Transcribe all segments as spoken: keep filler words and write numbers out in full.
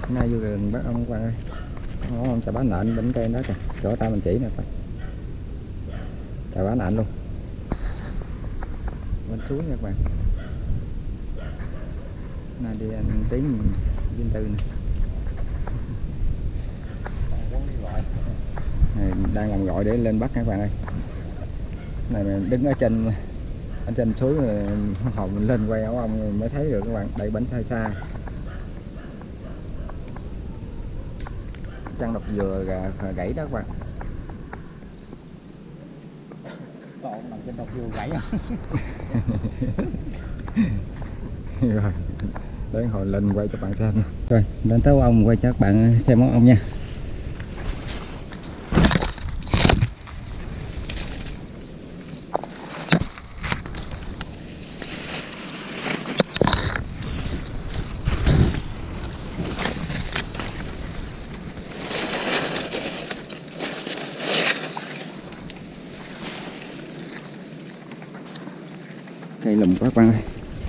nay vô rừng bắt ông qua ơi, ông chà bá nện đỉnh cây đó kìa, chỗ ta mình chỉ nè, chà bá nện luôn bên xuống nha các bạn. Nay đi anh Tiến Vinh Tư nè, này, đang làm gọi để lên bắt các bạn ơi. Này mình đứng ở trên ở trên suối hồi mình lên quay áo ông mới thấy được các bạn, đẩy bánh xa xa. Trăng độc dừa gà gãy đó các bạn. Còn nằm trên độc dừa gãy à? Rồi đến hồi lên quay cho bạn xem. Rồi đến tới ông quay cho các bạn xem món ông nha. Cây lùm quá các bạn ơi.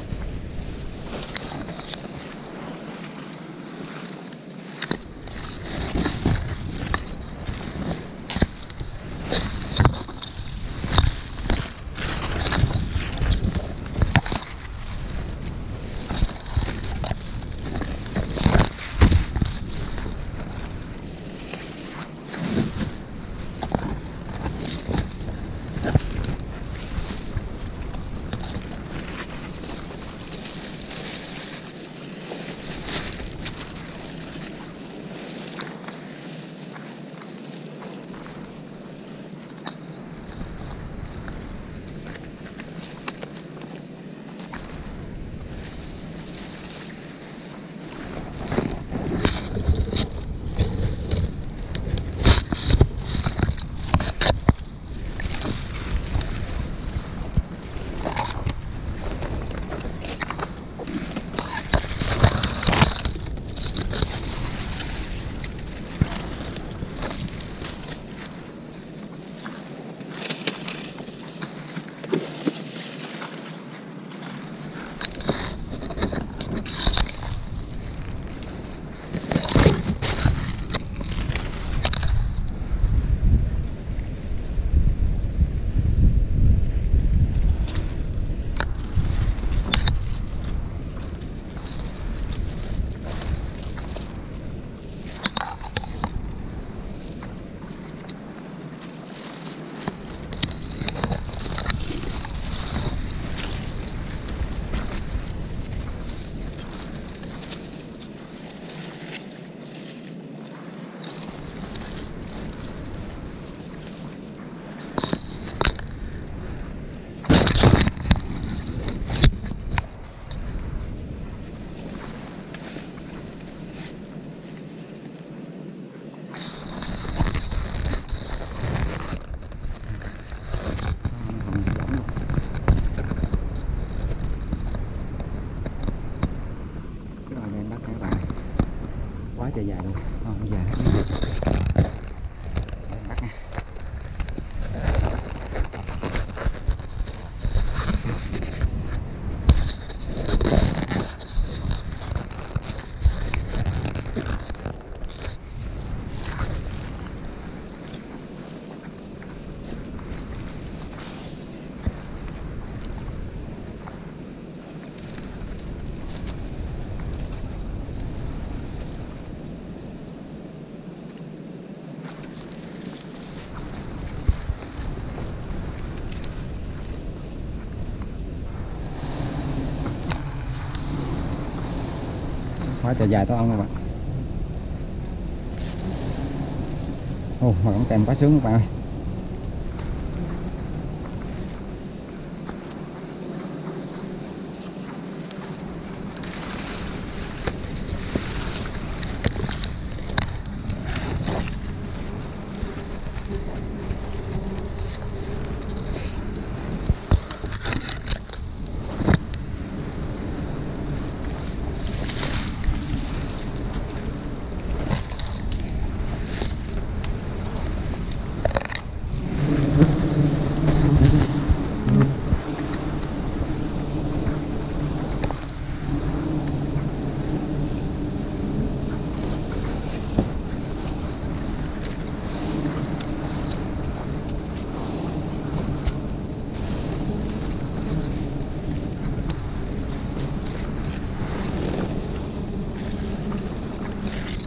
Quá trời dài luôn, không dài hết. Bắt nha. Quá trời dài to ông các bạn. Ồ, mà ống kèm quá sướng các bạn ơi.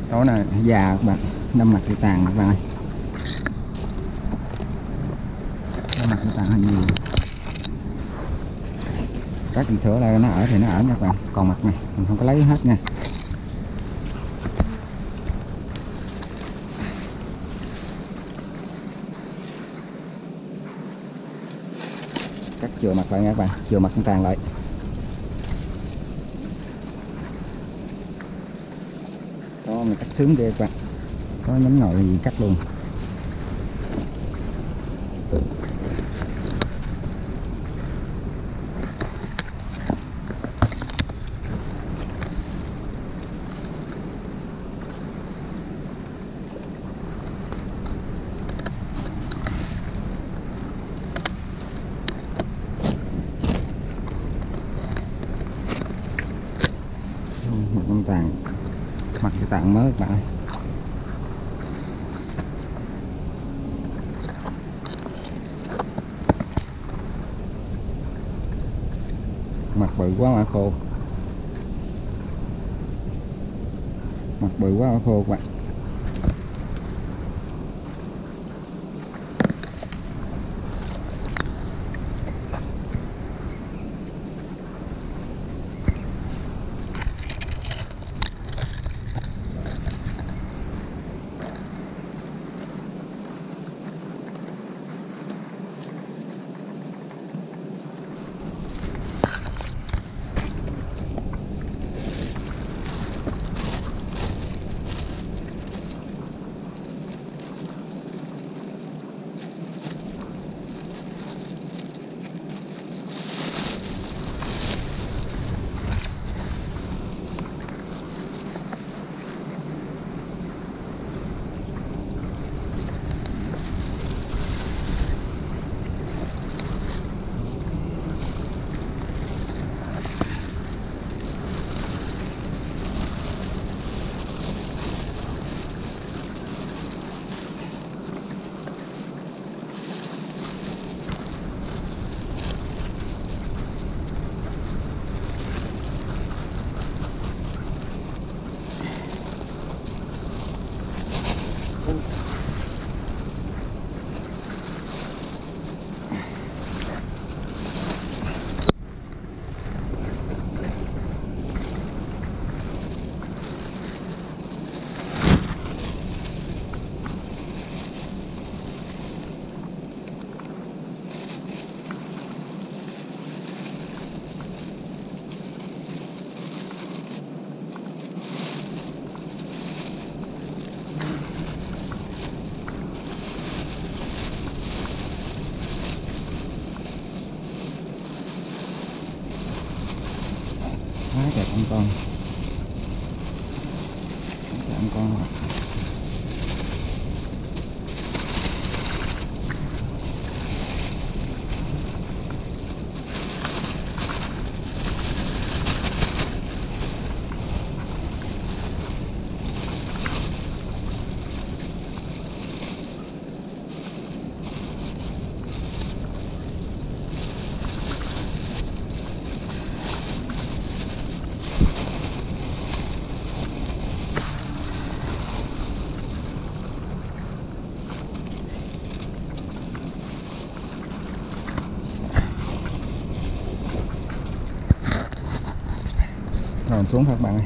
Đó là già các bạn, đâm mặt cái tàn các bạn ơi. Đâm mặt cái tàn hơi nhiều. Các bình sữa đây nó ở thì nó ở nha các bạn, còn mặt này mình không có lấy hết nha. Cắt chừa mặt lại nha các bạn, chừa mặt con tàn lại. Đó, mình cắt sướng ghê các bạn, có nhánh ngồi gì cắt luôn. Mặt con tàn, mặt cái tàn mới các bạn ơi. Mặt bự quá mà khô, mặt bự quá mà khô các bạn. Quá trời con con, quá trời con con. Rồi xuống thôi các bạn ơi.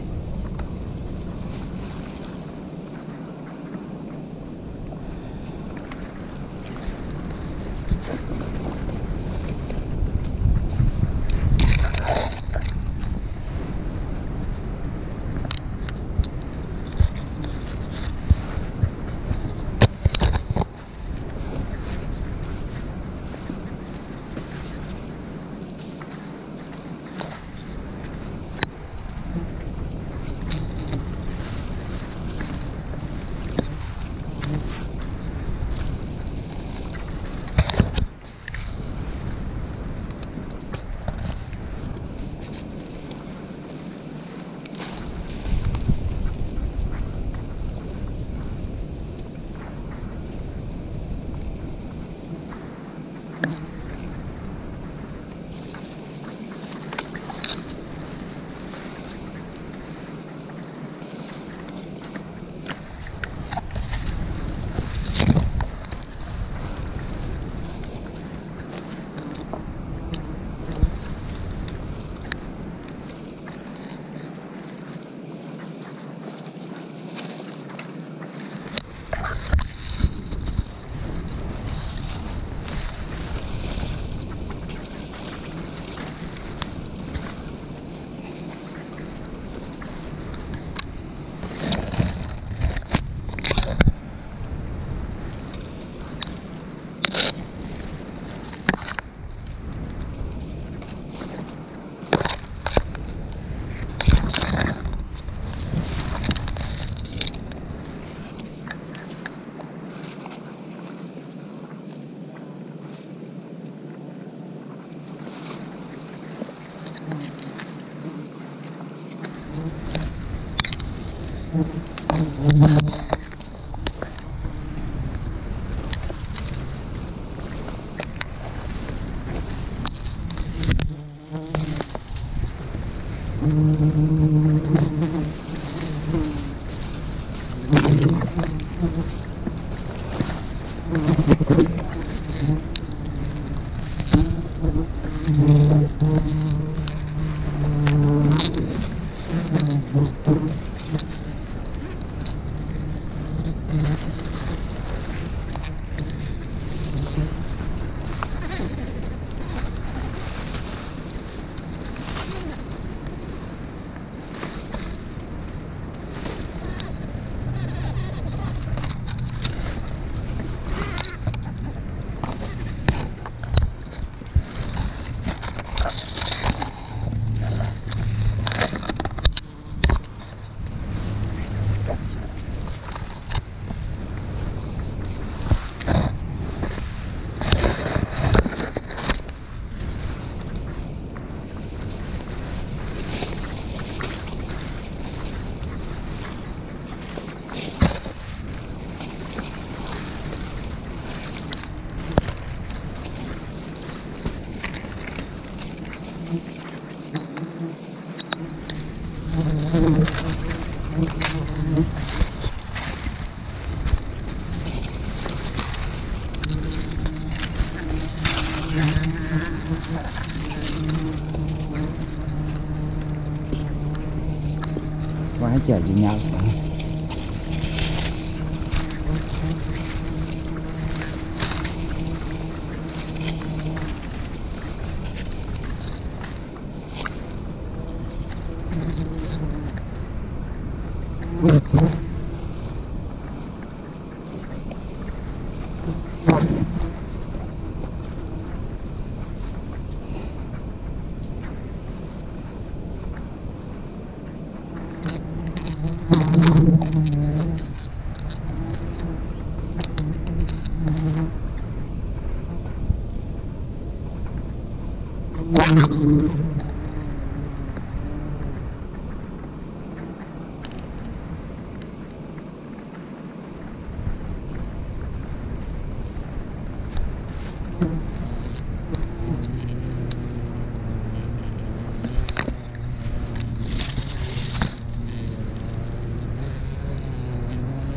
Quá trời gì nhau.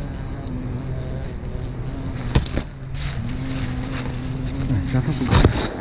Ra pháp